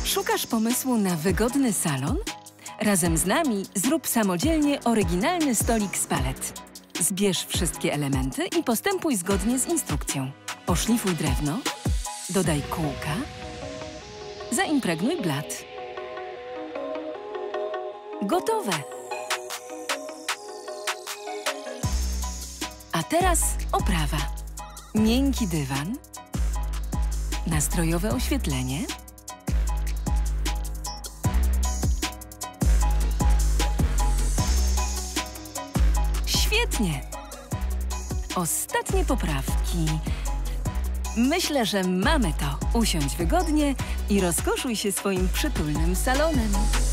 Szukasz pomysłu na wygodny salon? Razem z nami zrób samodzielnie oryginalny stolik z palet. Zbierz wszystkie elementy i postępuj zgodnie z instrukcją. Poszlifuj drewno, dodaj kółka, zaimpregnuj blat. Gotowe! A teraz oprawa. Miękki dywan, nastrojowe oświetlenie, świetnie! Ostatnie poprawki. Myślę, że mamy to. Usiądź wygodnie i rozkoszuj się swoim przytulnym salonem.